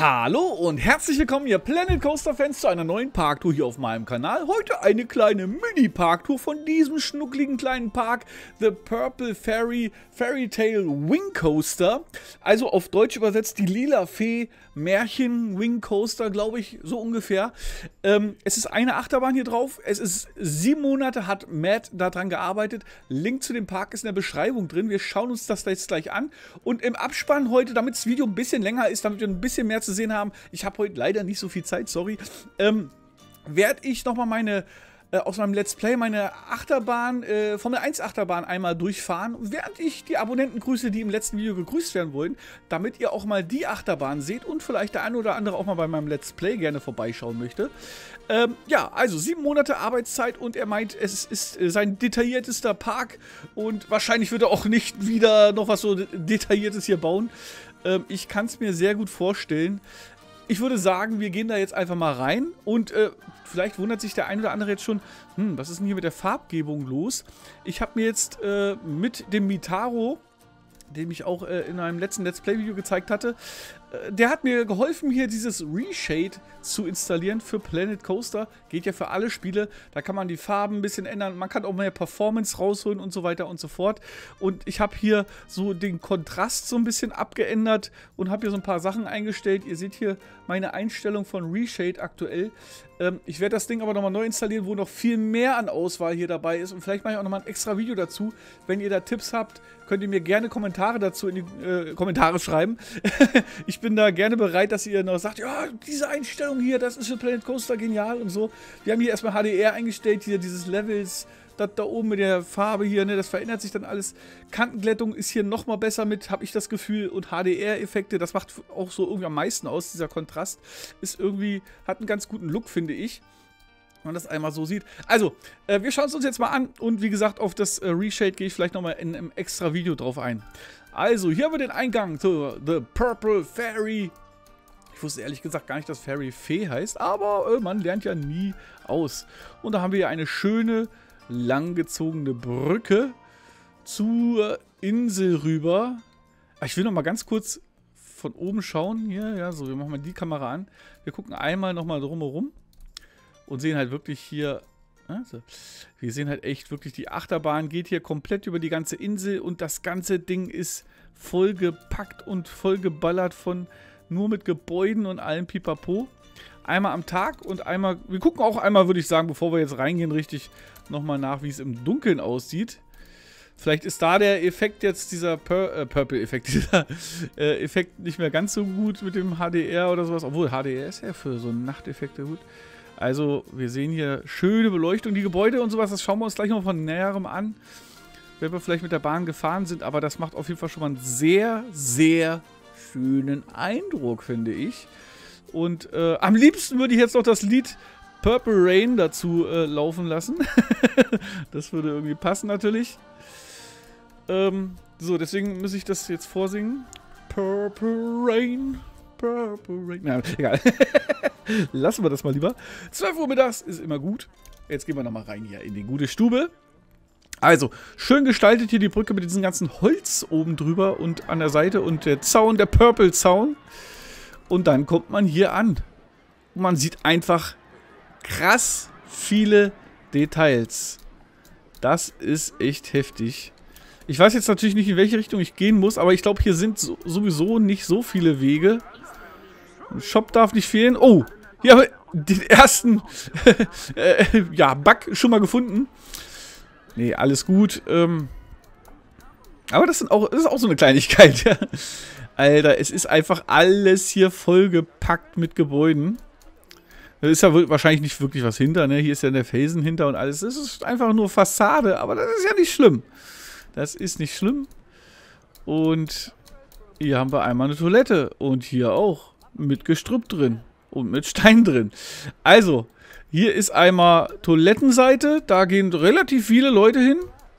Hallo und herzlich willkommen, ihr Planet Coaster Fans, zu einer neuen Parktour hier auf meinem Kanal. Heute eine kleine Mini-Parktour von diesem schnuckligen kleinen Park, The Purple Fairy Fairy Tale Wing Coaster. Also auf Deutsch übersetzt die Lila Fee Märchen Wing Coaster, glaube ich, so ungefähr. Es ist eine Achterbahn hier drauf. Es ist 7 Monate, hat Matt daran gearbeitet. Link zu dem Park ist in der Beschreibung drin. Wir schauen uns das jetzt gleich an. Und im Abspann heute, damit das Video ein bisschen länger ist, damit wir ein bisschen mehr zu sehen haben, ich habe heute leider nicht so viel Zeit, sorry, werde ich nochmal aus meinem Let's Play meine Achterbahn, Formel 1 Achterbahn einmal durchfahren, während ich die Abonnenten grüße, die im letzten Video gegrüßt werden wollen, damit ihr auch mal die Achterbahn seht und vielleicht der eine oder andere auch mal bei meinem Let's Play gerne vorbeischauen möchte. Ja, also 7 Monate Arbeitszeit und er meint, es ist sein detailliertester Park und wahrscheinlich wird er auch nicht wieder noch was so Detailliertes hier bauen. Ich kann es mir sehr gut vorstellen. Ich würde sagen, wir gehen da jetzt einfach mal rein und vielleicht wundert sich der ein oder andere jetzt schon, was ist denn hier mit der Farbgebung los? Ich habe mir jetzt mit dem Mitaro, den ich auch in einem letzten Let's Play Video gezeigt hatte, der hat mir geholfen, hier dieses Reshade zu installieren für Planet Coaster. Geht ja für alle Spiele. Da kann man die Farben ein bisschen ändern. Man kann auch mehr Performance rausholen und so weiter und so fort. Und ich habe hier so den Kontrast so ein bisschen abgeändert und habe hier so ein paar Sachen eingestellt. Ihr seht hier meine Einstellung von Reshade aktuell. Ich werde das Ding aber nochmal neu installieren, wo noch viel mehr an Auswahl hier dabei ist. Und vielleicht mache ich auch nochmal ein extra Video dazu. Wenn ihr da Tipps habt, könnt ihr mir gerne Kommentare dazu in die Kommentare schreiben. Ich bin da gerne bereit, dass ihr noch sagt, ja, diese Einstellung hier, das ist für Planet Coaster genial und so. Wir haben hier erstmal HDR eingestellt, hier dieses Levels, das da oben mit der Farbe hier, ne, das verändert sich dann alles. Kantenglättung ist hier nochmal besser mit, habe ich das Gefühl, und HDR-Effekte, das macht auch so irgendwie am meisten aus, dieser Kontrast ist irgendwie, hat einen ganz guten Look, finde ich. Wenn man das einmal so sieht. Also, wir schauen es uns jetzt mal an und wie gesagt, auf das Reshade gehe ich vielleicht nochmal in einem extra Video drauf ein. Also, hier haben wir den Eingang zu The Purple Fairy. Ich wusste ehrlich gesagt gar nicht, dass Fairy Fee heißt, aber man lernt ja nie aus. Und da haben wir hier eine schöne, langgezogene Brücke zur Insel rüber. Ich will noch mal ganz kurz von oben schauen. Hier, ja, so, wir machen mal die Kamera an. Wir gucken einmal nochmal drumherum und sehen halt wirklich hier, also, wir sehen halt echt wirklich, die Achterbahn geht hier komplett über die ganze Insel und das ganze Ding ist vollgepackt und vollgeballert von nur mit Gebäuden und allem Pipapo. Einmal am Tag und einmal, wir gucken auch einmal, würde ich sagen, bevor wir jetzt reingehen, richtig nochmal nach, wie es im Dunkeln aussieht. Vielleicht ist da der Effekt jetzt, dieser Purple-Effekt, dieser Effekt nicht mehr ganz so gut mit dem HDR oder sowas, obwohl HDR ist ja für so Nachteffekte gut. Also, wir sehen hier schöne Beleuchtung, die Gebäude und sowas, das schauen wir uns gleich noch von näherem an, wenn wir vielleicht mit der Bahn gefahren sind, aber das macht auf jeden Fall schon mal einen sehr, sehr schönen Eindruck, finde ich. Und am liebsten würde ich jetzt noch das Lied Purple Rain dazu laufen lassen. Das würde irgendwie passen natürlich. So, deswegen muss ich das jetzt vorsingen. Purple Rain, Purple Rain. Na, egal. Lassen wir das mal lieber. 12 Uhr mittags ist immer gut. Jetzt gehen wir nochmal rein hier in die gute Stube. Also, schön gestaltet hier die Brücke mit diesem ganzen Holz oben drüber und an der Seite und der Zaun, der Purple Zaun. Und dann kommt man hier an. Und man sieht einfach krass viele Details. Das ist echt heftig. Ich weiß jetzt natürlich nicht, in welche Richtung ich gehen muss, aber ich glaube, hier sind sowieso nicht so viele Wege. Ein Shop darf nicht fehlen. Oh, hier haben wir den ersten ja, Bug schon mal gefunden. Nee, alles gut. Aber das ist auch so eine Kleinigkeit, ja. Alter, es ist einfach alles hier vollgepackt mit Gebäuden. Da ist ja wahrscheinlich nicht wirklich was hinter, ne? Hier ist ja der Felsen hinter und alles. Das ist einfach nur Fassade, aber das ist ja nicht schlimm. Das ist nicht schlimm. Und hier haben wir einmal eine Toilette. Und hier auch. Mit Gestrüpp drin. Und mit Stein drin. Also, hier ist einmal Toilettenseite. Da gehen relativ viele Leute hin.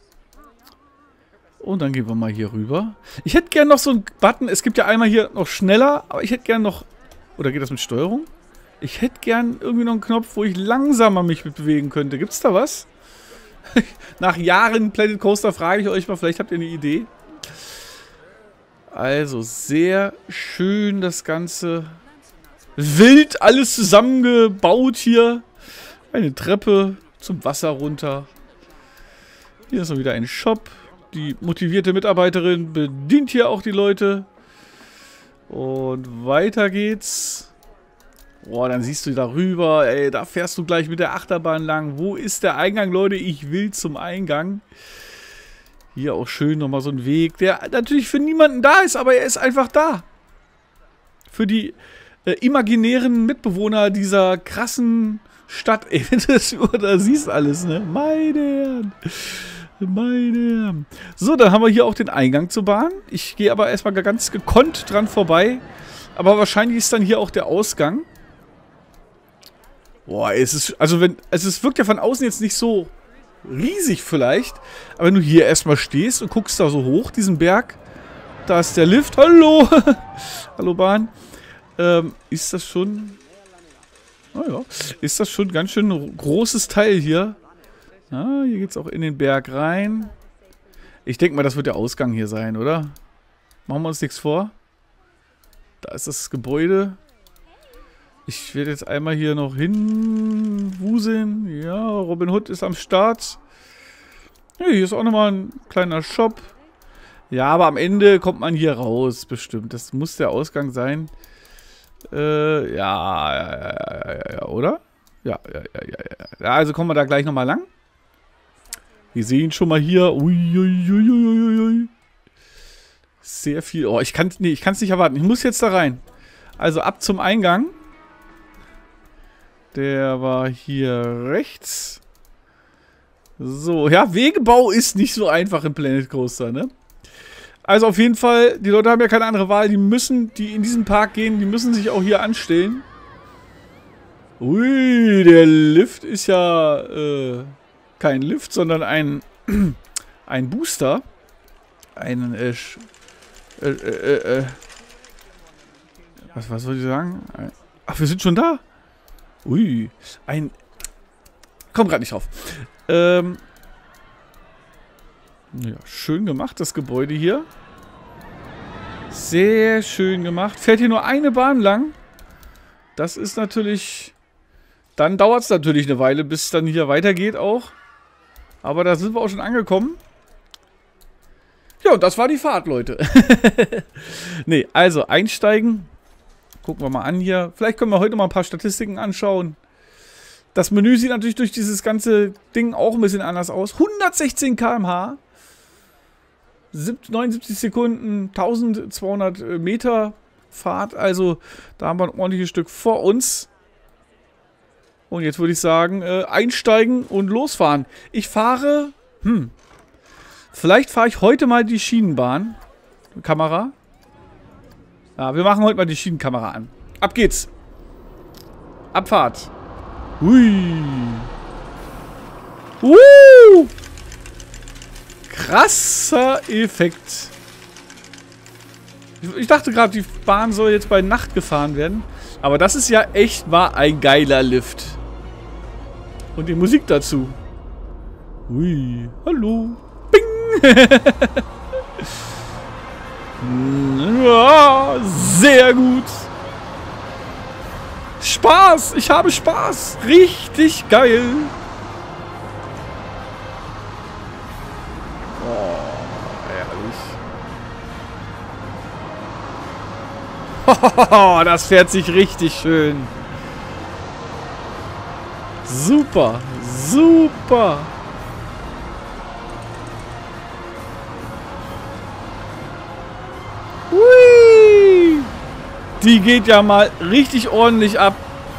Und dann gehen wir mal hier rüber. Ich hätte gern noch so einen Button. Es gibt ja einmal hier noch schneller. Aber ich hätte gern noch... Oder geht das mit Steuerung? Ich hätte gern irgendwie noch einen Knopf, wo ich langsamer mich bewegen könnte. Gibt's da was? Nach Jahren Planet Coaster frage ich euch mal. Vielleicht habt ihr eine Idee. Also, sehr schön das Ganze wild alles zusammengebaut hier. Eine Treppe zum Wasser runter. Hier ist noch wieder ein Shop. Die motivierte Mitarbeiterin bedient hier auch die Leute. Und weiter geht's. Boah, dann siehst du da rüber. Ey, da fährst du gleich mit der Achterbahn lang. Wo ist der Eingang, Leute? Ich will zum Eingang. Hier auch schön nochmal so ein Weg, der natürlich für niemanden da ist, aber er ist einfach da. Für die imaginären Mitbewohner dieser krassen Stadt. Ey, wenn du das da siehst alles, ne? Meine Herren. Meine Herren. So, dann haben wir hier auch den Eingang zur Bahn. Ich gehe aber erstmal ganz gekonnt dran vorbei. Aber wahrscheinlich ist dann hier auch der Ausgang. Boah, es wirkt ja von außen jetzt nicht so riesig vielleicht. Aber wenn du hier erstmal stehst und guckst da so hoch, diesen Berg. Da ist der Lift. Hallo. Hallo Bahn. Ist das schon... Naja, ist das schon ganz schön ein großes Teil hier. Ja, hier geht es auch in den Berg rein. Ich denke mal, das wird der Ausgang hier sein, oder? Machen wir uns nichts vor. Da ist das Gebäude. Ich werde jetzt einmal hier noch hinwuseln. Ja, Robin Hood ist am Start. Ja, hier ist auch nochmal ein kleiner Shop. Ja, aber am Ende kommt man hier raus, bestimmt. Das muss der Ausgang sein. Ja, oder? Ja. Ja, also kommen wir da gleich nochmal lang. Wir sehen schon mal hier. Uiuiuiui. Sehr viel. Oh, ich kann es nicht erwarten. Ich muss jetzt da rein. Also ab zum Eingang. Der war hier rechts. So, ja, Wegebau ist nicht so einfach im Planet Coaster, ne? Also auf jeden Fall, die Leute haben ja keine andere Wahl. Die in diesen Park gehen, die müssen sich auch hier anstellen. Ui, der Lift ist ja kein Lift, sondern ein Booster. Was soll ich sagen? Ach, wir sind schon da. Ui, komm gerade nicht drauf. Ja, schön gemacht, das Gebäude hier. Sehr schön gemacht. Fährt hier nur eine Bahn lang. Das ist natürlich... Dann dauert es natürlich eine Weile, bis es dann hier weitergeht auch. Aber da sind wir auch schon angekommen. Ja, und das war die Fahrt, Leute. Nee, also einsteigen. Gucken wir mal an hier. Vielleicht können wir heute mal ein paar Statistiken anschauen. Das Menü sieht natürlich durch dieses ganze Ding auch ein bisschen anders aus. 116 km/h. 79 Sekunden, 1200 Meter Fahrt. Also da haben wir ein ordentliches Stück vor uns. Und jetzt würde ich sagen, einsteigen und losfahren. Ich fahre... Vielleicht fahre ich heute mal die Schienenbahn. Kamera. Ja, wir machen heute mal die Schienenkamera an. Ab geht's. Abfahrt. Hui. Krasser Effekt. Ich dachte gerade, die Bahn soll jetzt bei Nacht gefahren werden. Aber das ist ja echt mal ein geiler Lift. Und die Musik dazu. Hui. Hallo. Bing. Ja, sehr gut. Spaß. Ich habe Spaß. Richtig geil. Oh, herrlich. Das fährt sich richtig schön. Super. Super. Hui. Die geht ja mal richtig ordentlich ab.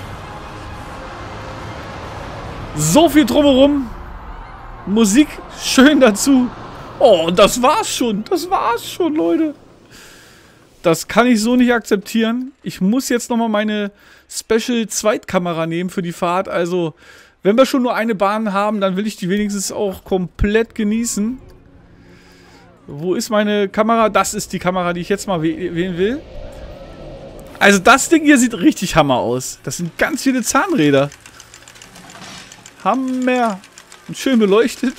So viel drumherum. Musik schön dazu. Oh, und das war's schon. Das war's schon, Leute. Das kann ich so nicht akzeptieren. Ich muss jetzt nochmal meine Special-Zweitkamera nehmen für die Fahrt. Also, wenn wir schon nur eine Bahn haben, dann will ich die wenigstens auch komplett genießen. Wo ist meine Kamera? Das ist die Kamera, die ich jetzt mal wählen will. Also, das Ding hier sieht richtig Hammer aus. Das sind ganz viele Zahnräder. Hammer. Und schön beleuchtet.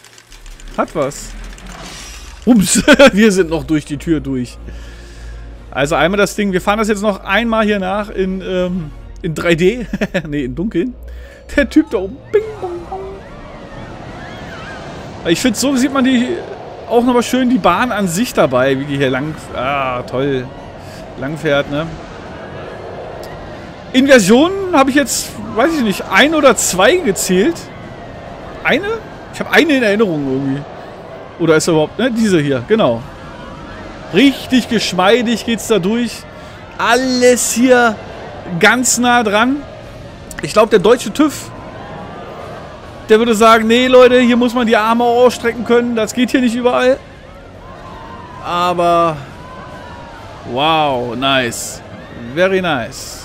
Hat was. Ups, wir sind noch durch die Tür durch. Also einmal das Ding, wir fahren das jetzt noch einmal hier nach in 3D. Ne, in Dunkeln. Der Typ da oben. Bing, bong, bong. Ich finde, so sieht man die auch nochmal schön die Bahn an sich dabei, wie die hier lang... Ah, toll. Lang fährt, ne? Inversionen habe ich jetzt, weiß ich nicht, 1 oder 2 gezählt. Eine? Ich habe eine in Erinnerung irgendwie. Oder ist er überhaupt, ne? Diese hier, genau. Richtig geschmeidig geht's da durch. Alles hier ganz nah dran. Ich glaube, der deutsche TÜV, der würde sagen, nee Leute, hier muss man die Arme ausstrecken können. Das geht hier nicht überall. Aber wow, nice. Very nice.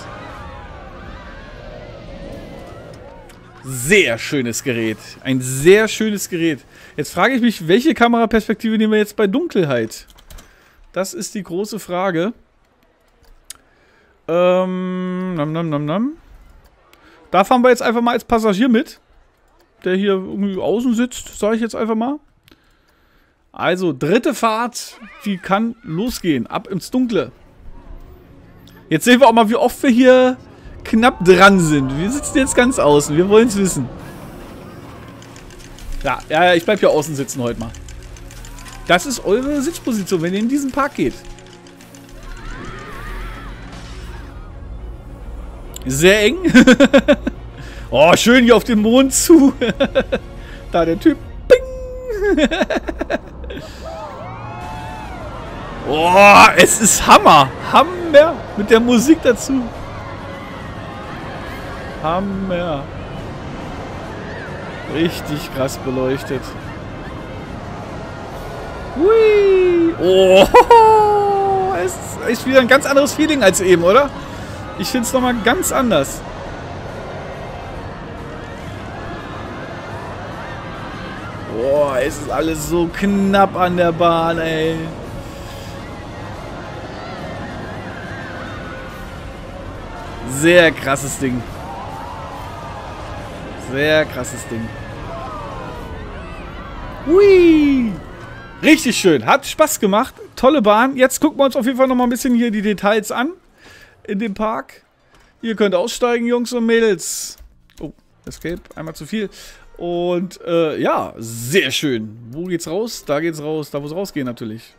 Sehr schönes Gerät. Ein sehr schönes Gerät. Jetzt frage ich mich, welche Kameraperspektive nehmen wir jetzt bei Dunkelheit? Das ist die große Frage. Da fahren wir jetzt einfach mal als Passagier mit. Der hier irgendwie außen sitzt, sage ich jetzt einfach mal. Also, dritte Fahrt, die kann losgehen. Ab ins Dunkle. Jetzt sehen wir auch mal, wie oft wir hier knapp dran sind. Wir sitzen jetzt ganz außen. Wir wollen es wissen. Ja, ich bleib hier außen sitzen heute mal. Das ist eure Sitzposition, wenn ihr in diesen Park geht. Sehr eng. Oh, schön hier auf den Mond zu. Da der Typ. Bing. Oh, es ist Hammer. Hammer. Mit der Musik dazu. Hammer. Richtig krass beleuchtet. Hui. Oh, es ist wieder ein ganz anderes Feeling als eben, oder? Ich finde es nochmal ganz anders. Boah, es ist alles so knapp an der Bahn, ey. Sehr krasses Ding. Sehr krasses Ding. Hui! Richtig schön. Hat Spaß gemacht. Tolle Bahn. Jetzt gucken wir uns auf jeden Fall nochmal ein bisschen hier die Details an. In dem Park. Ihr könnt aussteigen, Jungs und Mädels. Oh, Escape. Einmal zu viel. Und, ja, sehr schön. Wo geht's raus? Da geht's raus. Da, wo es rausgeht, natürlich.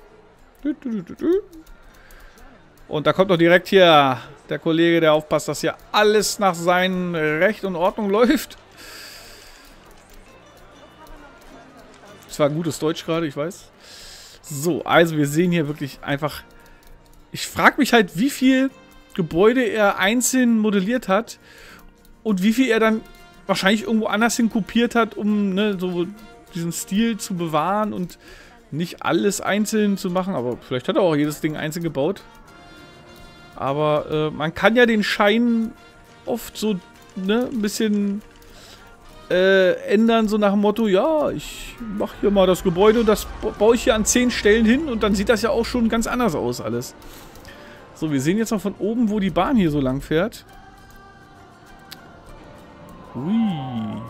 Und da kommt doch direkt hier der Kollege, der aufpasst, dass hier alles nach seinem Recht und Ordnung läuft. Das war ein gutes Deutsch gerade, ich weiß. So, also wir sehen hier wirklich einfach... Ich frage mich halt, wie viel Gebäude er einzeln modelliert hat und wie viel er dann wahrscheinlich irgendwo anders hin kopiert hat, um ne, so diesen Stil zu bewahren und nicht alles einzeln zu machen. Aber vielleicht hat er auch jedes Ding einzeln gebaut. Aber man kann ja den Schein oft so ne, ein bisschen ändern, so nach dem Motto, ja, ich mache hier mal das Gebäude und das baue ich hier an 10 Stellen hin und dann sieht das ja auch schon ganz anders aus alles. So, wir sehen jetzt noch von oben, wo die Bahn hier so lang fährt. Hui.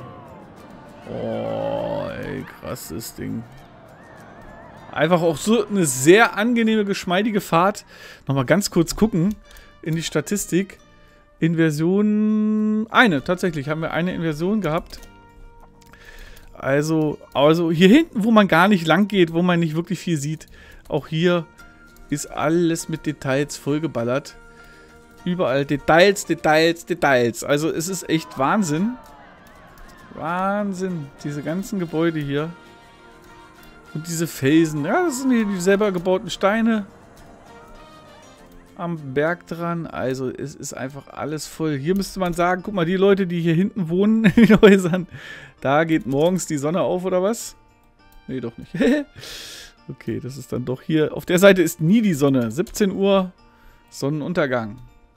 Oh, ey, krasses Ding. Einfach auch so eine sehr angenehme, geschmeidige Fahrt. Nochmal ganz kurz gucken in die Statistik. Inversion... tatsächlich haben wir eine Inversion gehabt. Also hier hinten, wo man gar nicht lang geht, wo man nicht wirklich viel sieht, auch hier ist alles mit Details vollgeballert. Überall Details, Details, Details. Also es ist echt Wahnsinn. Wahnsinn. Diese ganzen Gebäude hier. Und diese Felsen. Ja, das sind hier die selber gebauten Steine. Am Berg dran. Also es ist einfach alles voll. Hier müsste man sagen, guck mal, die Leute, die hier hinten wohnen in den Häusern, da geht morgens die Sonne auf, oder was? Nee, doch nicht. Okay, das ist dann doch hier. Auf der Seite ist nie die Sonne. 17 Uhr Sonnenuntergang.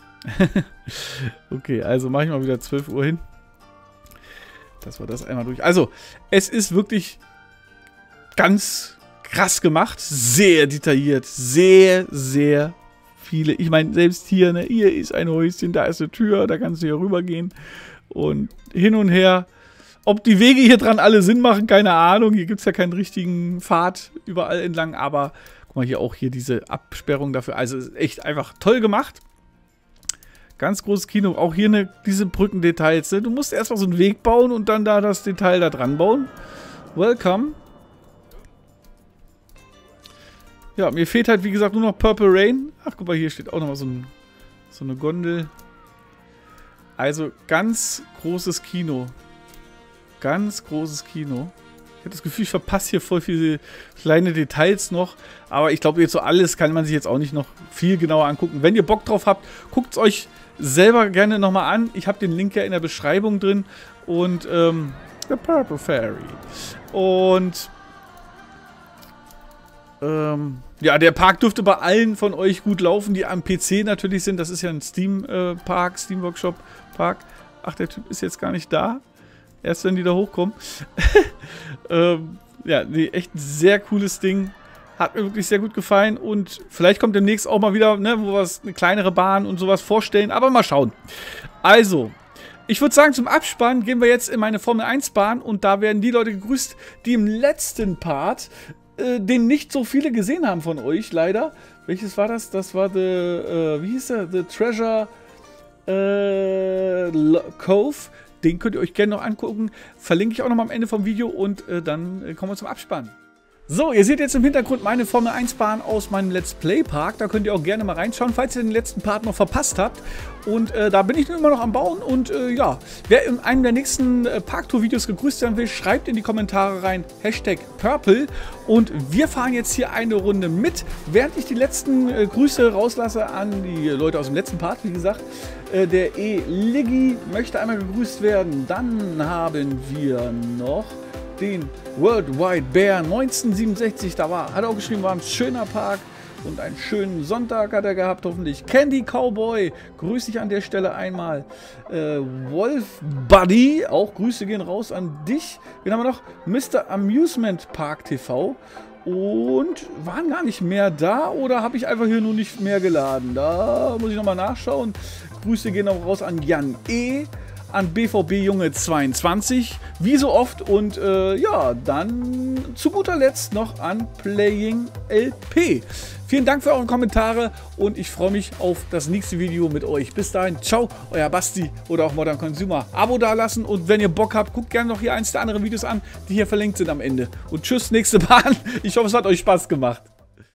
Okay, also mache ich mal wieder 12 Uhr hin. Dass wir das einmal durch. Also, es ist wirklich ganz krass gemacht. Sehr detailliert. Sehr, sehr viele. Ich meine, selbst hier, ne, hier ist ein Häuschen, da ist eine Tür, da kannst du hier rübergehen. Und hin und her. Ob die Wege hier dran alle Sinn machen, keine Ahnung. Hier gibt es ja keinen richtigen Pfad überall entlang. Aber Guck mal, hier auch diese Absperrung dafür. Also ist echt einfach toll gemacht. Ganz großes Kino. Auch hier diese Brückendetails. Ne? Du musst erstmal so einen Weg bauen und dann da das Detail da dran bauen. Welcome. Ja, mir fehlt halt, wie gesagt, nur noch Purple Rain. Ach, guck mal, hier steht auch nochmal so eine Gondel. Also, ganz großes Kino. Ganz großes Kino. Ich habe das Gefühl, ich verpasse hier voll viele kleine Details noch. Aber ich glaube, jetzt so alles kann man sich jetzt auch nicht noch viel genauer angucken. Wenn ihr Bock drauf habt, guckt es euch selber gerne nochmal an. Ich habe den Link ja in der Beschreibung drin. Und, The Purple Fairy. Und, ja, der Park dürfte bei allen von euch gut laufen, die am PC natürlich sind. Das ist ja ein Steam-Park, Steam-Workshop-Park. Ach, der Typ ist jetzt gar nicht da. Erst wenn die da hochkommen. Ja, nee, echt ein sehr cooles Ding. Hat mir wirklich sehr gut gefallen. Und vielleicht kommt demnächst auch mal wieder, ne, wo wir eine kleinere Bahn und sowas vorstellen. Aber mal schauen. Also, ich würde sagen, zum Abspann gehen wir jetzt in meine Formel 1 Bahn. Und da werden die Leute gegrüßt, die im letzten Part den nicht so viele gesehen haben von euch, leider. Welches war das? Das war wie hieß der? The Treasure Cove. Den könnt ihr euch gerne noch angucken. Verlinke ich auch noch mal am Ende vom Video und dann kommen wir zum Abspann. So, ihr seht jetzt im Hintergrund meine Formel 1 Bahn aus meinem Let's Play Park. Da könnt ihr auch gerne mal reinschauen, falls ihr den letzten Part noch verpasst habt. Und da bin ich immer noch am Bauen. Und ja, wer in einem der nächsten Parktour-Videos gegrüßt werden will, schreibt in die Kommentare rein #Purple. Und wir fahren jetzt hier eine Runde mit, während ich die letzten Grüße rauslasse an die Leute aus dem letzten Part, wie gesagt. Der Liggy möchte einmal gegrüßt werden. Dann haben wir noch den Worldwide Bear 1967, hat er auch geschrieben, war ein schöner Park und einen schönen Sonntag hat er gehabt, hoffentlich. Candy Cowboy, grüße dich an der Stelle einmal. Wolf Buddy, auch Grüße gehen raus an dich. Wen haben wir noch? Mr. Amusement Park TV. Und waren gar nicht mehr da oder habe ich einfach hier nur nicht mehr geladen? Da muss ich nochmal nachschauen. Grüße gehen auch raus an Jan E., an BVB Junge 22, wie so oft. Und ja, dann zu guter Letzt noch an Playing LP. Vielen Dank für eure Kommentare und ich freue mich auf das nächste Video mit euch. Bis dahin, ciao, euer Basti oder auch Modern Consumer. Abo dalassen und wenn ihr Bock habt, guckt gerne noch hier eins der anderen Videos an, die hier verlinkt sind am Ende. Und tschüss, nächste Bahn. Ich hoffe, es hat euch Spaß gemacht.